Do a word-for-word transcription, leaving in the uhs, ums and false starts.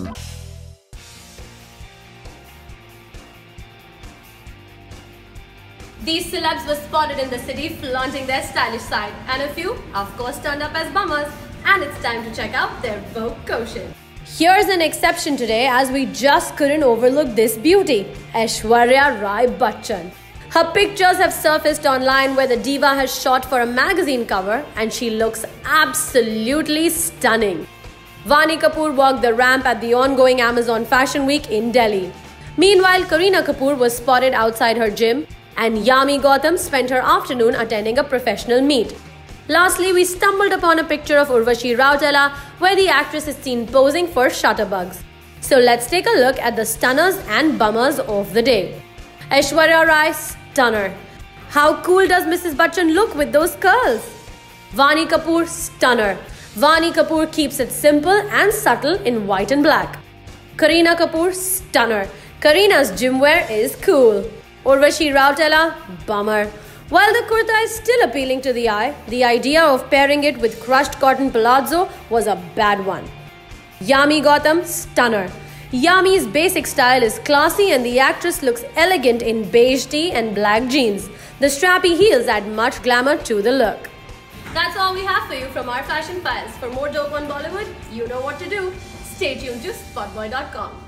These celebs were spotted in the city flaunting their stylish side, and a few, of course, turned up as bummers. And it's time to check out their vogue quotient. Here's an exception today, as we just couldn't overlook this beauty, Aishwarya Rai Bachchan. Her pictures have surfaced online where the diva has shot for a magazine cover, and she looks absolutely stunning. Vaani Kapoor walked the ramp at the ongoing Amazon Fashion Week in Delhi. Meanwhile, Kareena Kapoor was spotted outside her gym, and Yami Gautam spent her afternoon attending a professional meet. Lastly, we stumbled upon a picture of Urvashi Rautela where the actress is seen posing for shutterbugs. So let's take a look at the stunners and bummers of the day. Aishwarya Rai, stunner. How cool does Missus Bachchan look with those curls? Vaani Kapoor, stunner. Vaani Kapoor keeps it simple and subtle in white and black. Kareena Kapoor, stunner. Kareena's gym wear is cool. Urvashi Rautela, bummer. While the kurta is still appealing to the eye, the idea of pairing it with crushed cotton palazzo was a bad one. Yami Gautam, stunner. Yami's basic style is classy and the actress looks elegant in beige tee and black jeans. The strappy heels add much glamour to the look. That's all we have for you from our Fashion Files. For more dope on Bollywood, you know what to do. Stay tuned to Spotboy dot com.